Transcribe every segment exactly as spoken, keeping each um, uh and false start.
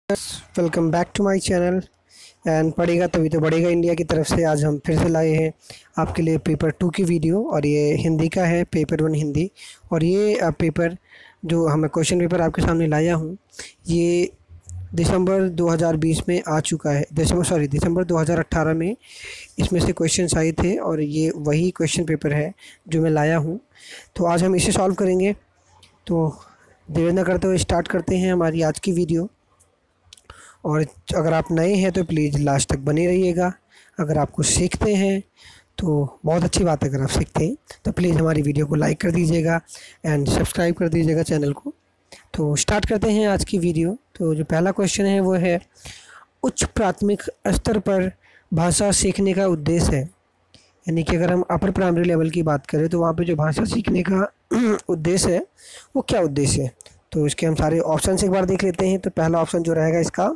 Welcome back to my channel and पढ़ेगा तभी तो बढ़ेगा इंडिया की तरफ से आज हम फिर से लाए हैं आपके लिए पेपर टू की वीडियो। और ये हिंदी का है, पेपर वन हिंदी। और ये पेपर जो हमें क्वेश्चन पेपर आपके सामने लाया हूँ ये दिसंबर दो हज़ार बीस में आ चुका है। दिसंबर सॉरी दिसंबर दो हज़ार अठारह में इसमें से क्वेश्चंस आए थे और ये वही क्वेश्चन पेपर है जो मैं लाया हूँ। तो आज हम इसे सॉल्व करेंगे। तो देर न करते हुए स्टार्ट करते हैं हमारी आज की वीडियो। और अगर आप नए हैं तो प्लीज़ लास्ट तक बने रहिएगा। अगर आप कुछ सीखते हैं तो बहुत अच्छी बात है, अगर आप सीखते हैं तो प्लीज़ हमारी वीडियो को लाइक कर दीजिएगा एंड सब्सक्राइब कर दीजिएगा चैनल को। तो स्टार्ट करते हैं आज की वीडियो। तो जो पहला क्वेश्चन है वो है, उच्च प्राथमिक स्तर पर भाषा सीखने का उद्देश्य है। यानी कि अगर हम अपर प्राइमरी लेवल की बात करें तो वहाँ पे जो भाषा सीखने का उद्देश्य है वो क्या उद्देश्य है। तो इसके हम सारे ऑप्शन एक बार देख लेते हैं। तो पहला ऑप्शन जो रहेगा इसका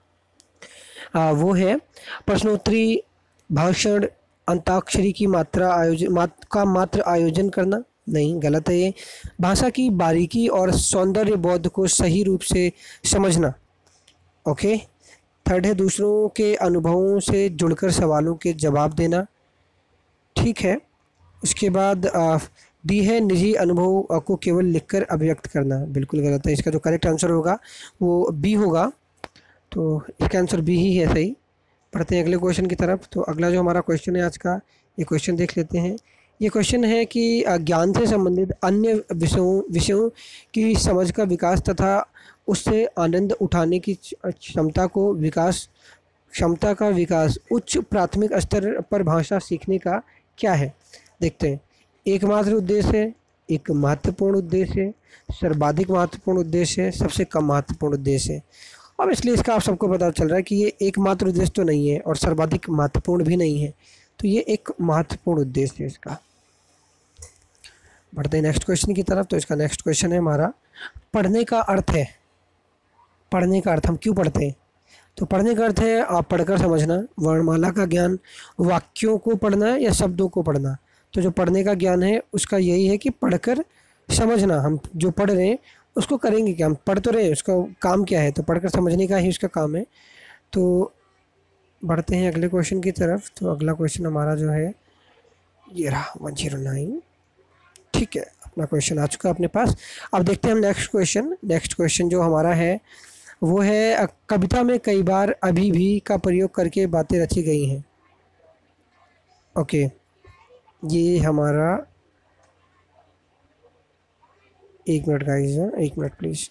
आ, वो है प्रश्नोत्तरी, भाषण, अंताक्षरी की मात्रा आयोजन मात, का मात्र आयोजन करना। नहीं, गलत है ये। भाषा की बारीकी और सौंदर्य बोध को सही रूप से समझना। ओके। थर्ड है दूसरों के अनुभवों से जुड़कर सवालों के जवाब देना। ठीक है। उसके बाद डी है निजी अनुभव को केवल लिखकर अभिव्यक्त करना। बिल्कुल गलत है। इसका जो करेक्ट आंसर होगा वो बी होगा। तो इसका आंसर बी ही है सही। पढ़ते हैं अगले क्वेश्चन की तरफ। तो अगला जो हमारा क्वेश्चन है आज का, ये क्वेश्चन देख लेते हैं। ये क्वेश्चन है कि ज्ञान से संबंधित अन्य विषयों विषयों की समझ का विकास तथा उससे आनंद उठाने की क्षमता को विकास क्षमता का विकास उच्च प्राथमिक स्तर पर भाषा सीखने का क्या है। देखते हैं। एकमात्र उद्देश्य है, एक महत्वपूर्ण उद्देश्य है, सर्वाधिक महत्वपूर्ण उद्देश्य है, सबसे कम महत्वपूर्ण उद्देश्य है। अब इसलिए इसका आप सबको पता चल रहा है कि ये एकमात्र उद्देश्य तो नहीं है और सर्वाधिक महत्वपूर्ण भी नहीं है। तो ये एक महत्वपूर्ण उद्देश्य है इसका। बढ़ते हैं नेक्स्ट क्वेश्चन की तरफ। तो इसका नेक्स्ट क्वेश्चन है हमारा, पढ़ने का अर्थ है। पढ़ने का अर्थ हम क्यों पढ़ते हैं। तो पढ़ने का अर्थ है आप पढ़कर समझना, वर्णमाला का ज्ञान, वाक्यों को पढ़ना या शब्दों को पढ़ना। तो जो पढ़ने का ज्ञान है उसका यही है कि पढ़कर समझना। हम जो पढ़ रहे हैं उसको करेंगे क्या, हम पढ़ तो रहे हैं, उसका काम क्या है, तो पढ़कर समझने का ही उसका काम है। तो बढ़ते हैं अगले क्वेश्चन की तरफ। तो अगला क्वेश्चन हमारा जो है ये रहा वन जीरो नाइन। ठीक है, अपना क्वेश्चन आ चुका अपने पास। अब देखते हैं हम नेक्स्ट क्वेश्चन। नेक्स्ट क्वेश्चन जो हमारा है वो है, कविता में कई बार अभी भी का प्रयोग करके बातें रची गई हैं। ओके, ये हमारा एक मिनट गाइस, एक मिनट प्लीज़।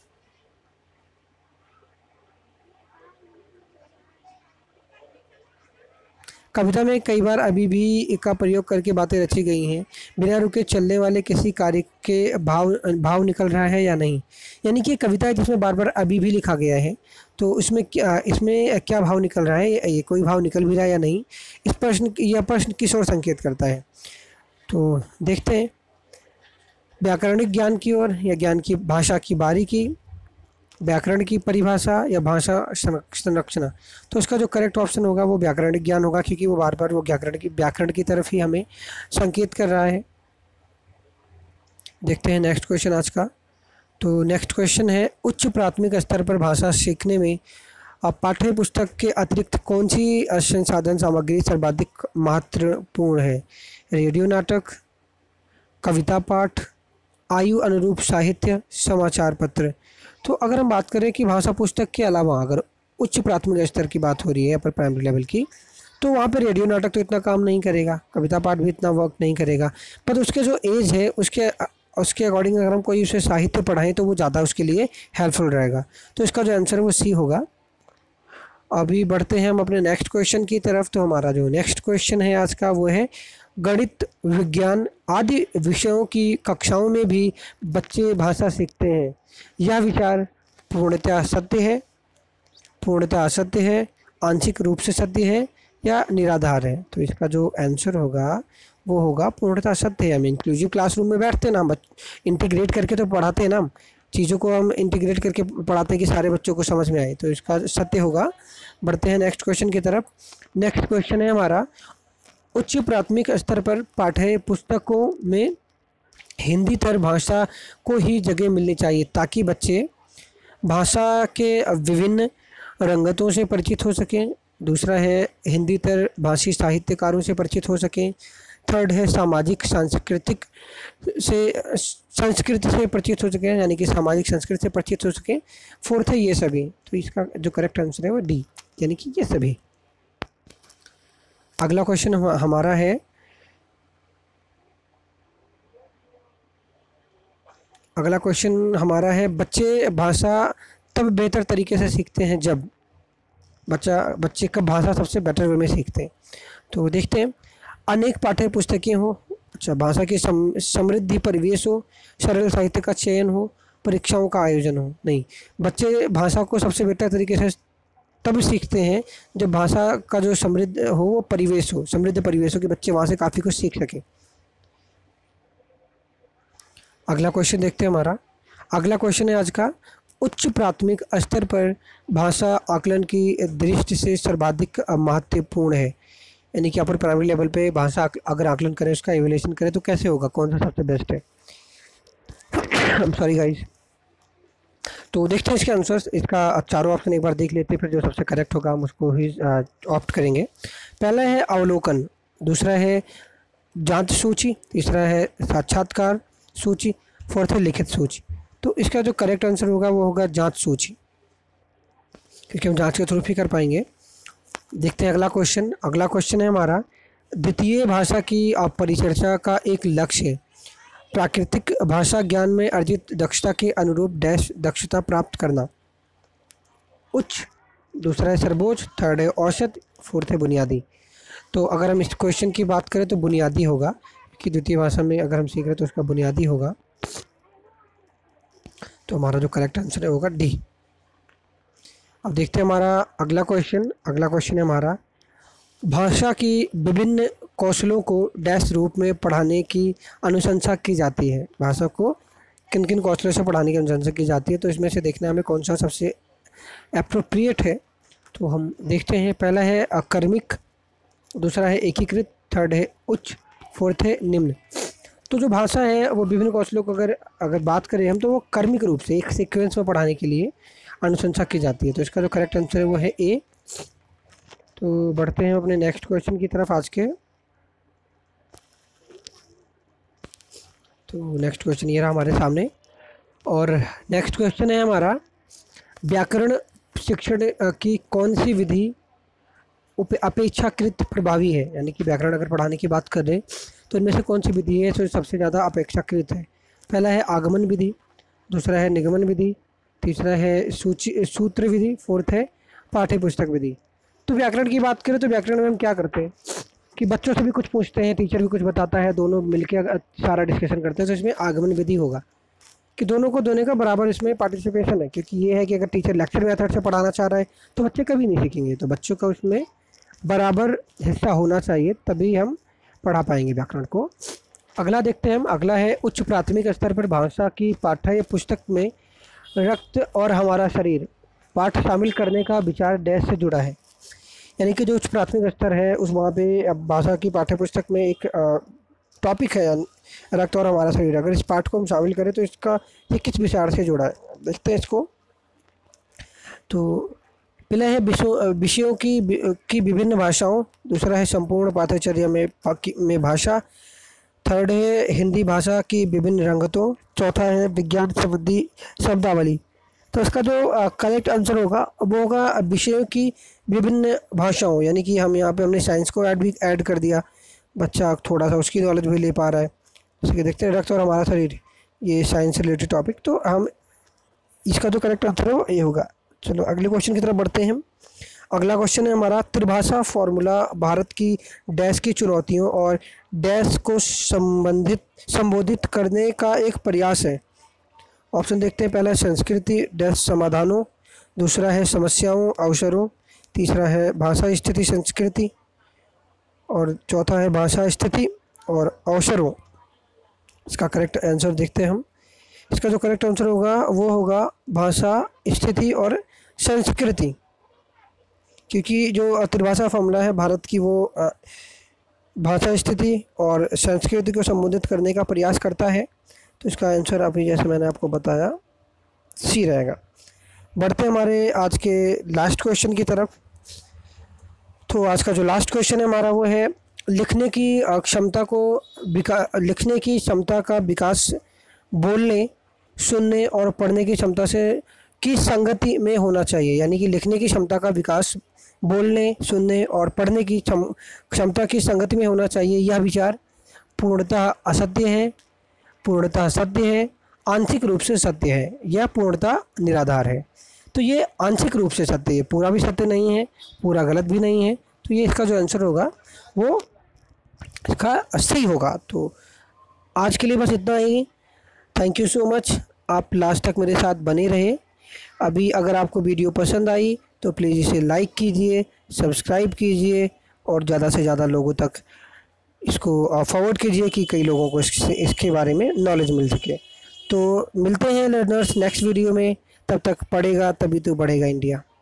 कविता में कई बार अभी भी का प्रयोग करके बातें रची गई हैं। बिना रुके चलने वाले किसी कार्य के भाव भाव निकल रहा है या नहीं। यानी कि कविता है जिसमें बार बार अभी भी लिखा गया है, तो उसमें क्या इसमें क्या भाव निकल रहा है, ये कोई भाव निकल भी रहा है या नहीं। इस प्रश्न यह प्रश्न किस ओर संकेत करता है। तो देखते हैं, व्याकरणिक ज्ञान की ओर या ज्ञान की भाषा की बारीकी, व्याकरण की परिभाषा या भाषा संरचना। तो इसका जो करेक्ट ऑप्शन होगा वो व्याकरणिक ज्ञान होगा, क्योंकि वो बार बार वो व्याकरण की व्याकरण की तरफ ही हमें संकेत कर रहा है। देखते हैं नेक्स्ट क्वेश्चन आज का। तो नेक्स्ट क्वेश्चन है, उच्च प्राथमिक स्तर पर भाषा सीखने में पाठ्य पुस्तक के अतिरिक्त कौन सी संसाधन सामग्री सर्वाधिक महत्वपूर्ण है। रेडियो नाटक, कविता पाठ, आयु अनुरूप साहित्य, समाचार पत्र। तो अगर हम बात करें कि भाषा पुस्तक के अलावा अगर उच्च प्राथमिक स्तर की बात हो रही है अपर प्राइमरी लेवल की, तो वहाँ पे रेडियो नाटक तो इतना काम नहीं करेगा, कविता पाठ भी इतना वर्क नहीं करेगा। पर उसके जो एज है उसके उसके अकॉर्डिंग अगर हम कोई उसे साहित्य पढ़ाएं तो वो ज़्यादा उसके लिए हेल्पफुल रहेगा। तो इसका जो आंसर है वो सी होगा। अभी बढ़ते हैं हम अपने नेक्स्ट क्वेश्चन की तरफ। तो हमारा जो नेक्स्ट क्वेश्चन है आज का वो है, गणित, विज्ञान आदि विषयों की कक्षाओं में भी बच्चे भाषा सीखते हैं। यह विचार पूर्णतः सत्य है, पूर्णतः असत्य है, आंशिक रूप से सत्य है या निराधार है। तो इसका जो आंसर होगा वो होगा पूर्णतः सत्य है। हम इंक्लूसिव क्लासरूम में बैठते हैं ना, बच्चे इंटीग्रेट करके तो पढ़ाते हैं ना, चीज़ों को हम इंटीग्रेट करके पढ़ाते हैं कि सारे बच्चों को समझ में आए। तो इसका सत्य होगा। बढ़ते हैं नेक्स्ट क्वेश्चन की तरफ। नेक्स्ट क्वेश्चन है हमारा, उच्च प्राथमिक स्तर पर पाठ्य पुस्तकों में हिंदीतर भाषा को ही जगह मिलनी चाहिए ताकि बच्चे भाषा के विभिन्न रंगतों से परिचित हो सकें। दूसरा है हिंदीतर भाषी साहित्यकारों से परिचित हो सकें। थर्ड है सामाजिक सांस्कृतिक से संस्कृति से परिचित हो सकें, यानी कि सामाजिक संस्कृति से परिचित हो सकें। फोर्थ है ये सभी। तो इसका जो करेक्ट आंसर है वो डी, यानी कि ये सभी। अगला क्वेश्चन हमारा है, अगला क्वेश्चन हमारा है बच्चे भाषा तब बेहतर तरीके से सीखते हैं जब, बच्चा बच्चे कब भाषा सबसे बेटर वे में सीखते हैं। तो देखते हैं, अनेक पाठ्य पुस्तकें हो, अच्छा भाषा की सम, समृद्धि परिवेश हो, सरल साहित्य का चयन हो, परीक्षाओं का आयोजन हो। नहीं, बच्चे भाषा को सबसे बेहतर तरीके से तब सीखते हैं जब भाषा का जो समृद्ध हो वो परिवेश हो, समृद्ध परिवेश हो कि बच्चे वहाँ से काफ़ी कुछ सीख सकें। अगला क्वेश्चन देखते हैं हमारा। अगला क्वेश्चन है आज का, उच्च प्राथमिक स्तर पर भाषा आकलन की दृष्टि से सर्वाधिक महत्वपूर्ण है, यानी कि अपर प्राइमरी लेवल पे भाषा अगर आकलन करें, उसका इवैल्यूएशन करें तो कैसे होगा, कौन सा सबसे बेस्ट है। Sorry guys. तो देखते हैं इसके आंसर्स। इसका चारों ऑप्शन एक बार देख लेते हैं, फिर जो सबसे करेक्ट होगा हम उसको ही ऑप्ट करेंगे। पहला है अवलोकन, दूसरा है जांच सूची, तीसरा है साक्षात्कार सूची, फोर्थ है लिखित सूची। तो इसका जो करेक्ट आंसर होगा वो होगा जांच सूची, क्योंकि हम जांच के थ्रू भी कर पाएंगे। देखते हैं अगला क्वेश्चन। अगला क्वेश्चन है हमारा, द्वितीय भाषा की परिचर्चा का एक लक्ष्य है प्राकृतिक भाषा ज्ञान में अर्जित दक्षता के अनुरूप डैश दक्षता प्राप्त करना। उच्च, दूसरा है सर्वोच्च, थर्ड है औसत, फोर्थ है बुनियादी। तो अगर हम इस क्वेश्चन की बात करें तो बुनियादी होगा, क्योंकि द्वितीय भाषा में अगर हम सीख रहे हैं तो उसका बुनियादी होगा। तो हमारा जो करेक्ट आंसर है होगा डी। अब देखते हैं हमारा अगला क्वेश्चन। अगला क्वेश्चन है हमारा, भाषा की विभिन्न कौशलों को डैश रूप में पढ़ाने की अनुशंसा की जाती है। भाषा को किन किन कौशलों से पढ़ाने की अनुशंसा की जाती है, तो इसमें से देखना हमें कौन सा सबसे एप्रोप्रिएट है। तो हम देखते हैं, पहला है अकर्मिक, दूसरा है एकीकृत, थर्ड है उच्च, फोर्थ है निम्न। तो जो भाषा है वो विभिन्न कौशलों को अगर अगर बात करें हम, तो वो कर्मिक रूप से एक सीक्वेंस में पढ़ाने के लिए अनुशंसा की जाती है। तो इसका जो करेक्ट आंसर है वो है ए। तो बढ़ते हैं अपने नेक्स्ट क्वेश्चन की तरफ आज के। तो नेक्स्ट क्वेश्चन ये रहा हमारे सामने, और नेक्स्ट क्वेश्चन है हमारा, व्याकरण शिक्षण की कौन सी विधि अपेक्षाकृत प्रभावी है, यानी कि व्याकरण अगर पढ़ाने की बात कर रहे तो इनमें से कौन सी विधि है जो सबसे ज़्यादा अपेक्षाकृत है। पहला है आगमन विधि, दूसरा है निगमन विधि, तीसरा है सूची सूत्र विधि, फोर्थ है पाठ्य पुस्तक विधि। तो व्याकरण की बात करें तो व्याकरण में हम क्या करते हैं कि बच्चों से भी कुछ पूछते हैं, टीचर भी कुछ बताता है, दोनों मिलकर सारा डिस्कशन करते हैं। तो इसमें आगमन विधि होगा कि दोनों को दोनों का बराबर इसमें पार्टिसिपेशन है, क्योंकि ये है कि अगर टीचर लेक्चर मेथड से पढ़ाना चाह रहा है तो बच्चे कभी नहीं सीखेंगे। तो बच्चों का उसमें बराबर हिस्सा होना चाहिए, तभी हम पढ़ा पाएंगे व्याकरण को। अगला देखते हैं हम। अगला है उच्च प्राथमिक स्तर पर भाषा की पाठ्य पुस्तक में रक्त और हमारा शरीर पाठ शामिल करने का विचार डैश से जुड़ा है, यानी कि जो उच्च प्राथमिक स्तर है उस वहाँ पे भाषा की पाठ्य पुस्तक में एक टॉपिक है रक्त और हमारा शरीर। अगर इस पाठ को हम शामिल करें तो इसका ये किस विचार से जुड़ा है, देखते हैं इसको। तो पहला है विषयों विषयों की की विभिन्न भाषाओं, दूसरा है संपूर्ण पाठ्यचर्या में में भाषा, थर्ड है हिंदी भाषा की विभिन्न रंगतों, चौथा है विज्ञान संबंधी शब्दावली। तो इसका जो करेक्ट आंसर होगा वो होगा विषयों की विभिन्न भाषाओं, यानी कि हम यहाँ पे हमने साइंस को ऐड भी ऐड कर दिया, बच्चा थोड़ा सा उसकी नॉलेज भी ले पा रहा है। जैसे कि देखते हैं रक्त और हमारा शरीर, ये साइंस से रिलेटेड टॉपिक, तो हम इसका जो करेक्ट आंसर है वो ये होगा। चलो अगले क्वेश्चन की तरफ बढ़ते हैं हम। अगला क्वेश्चन है हमारा, त्रिभाषा फार्मूला भारत की डैश की चुनौतियों और डैश को संबंधित संबोधित करने का एक प्रयास है। ऑप्शन देखते हैं, पहला है संस्कृति डैश समाधानों, दूसरा है समस्याओं अवसरों, तीसरा है भाषा स्थिति संस्कृति, और चौथा है भाषा स्थिति और अवसरों। इसका करेक्ट आंसर देखते हैं हम। इसका जो करेक्ट आंसर होगा वो होगा भाषा स्थिति और संस्कृति, क्योंकि जो त्रिभाषा फार्मूला है भारत की वो भाषा स्थिति और संस्कृति को संबोधित करने का प्रयास करता है। तो इसका आंसर अभी जैसे मैंने आपको बताया सी रहेगा। बढ़ते हैं हमारे आज के लास्ट क्वेश्चन की तरफ। तो आज का जो लास्ट क्वेश्चन है हमारा वो है, लिखने की अ, क्षमता को विका लिखने की क्षमता का विकास बोलने, सुनने और पढ़ने की क्षमता से की संगति में होना चाहिए। यानी कि लिखने की क्षमता का विकास बोलने, सुनने और पढ़ने की क्षम क्षमता की संगति में होना चाहिए। यह विचार पूर्णतः असत्य है, पूर्णतः सत्य है, आंशिक रूप से सत्य है या पूर्णतः निराधार है। तो ये आंशिक रूप से सत्य है, पूरा भी सत्य नहीं है, पूरा गलत भी नहीं है। तो ये इसका जो आंसर होगा वो इसका सही होगा। तो आज के लिए बस इतना ही। थैंक यू सो मच, आप लास्ट तक मेरे साथ बने रहे। अभी अगर आपको वीडियो पसंद आई तो प्लीज़ इसे लाइक कीजिए, सब्सक्राइब कीजिए और ज़्यादा से ज़्यादा लोगों तक इसको फॉरवर्ड कीजिए कि कई लोगों को इसके इसके बारे में नॉलेज मिल सके। तो मिलते हैं लर्नर्स नेक्स्ट वीडियो में। तब तक पढ़ेगा तभी तो बढ़ेगा इंडिया।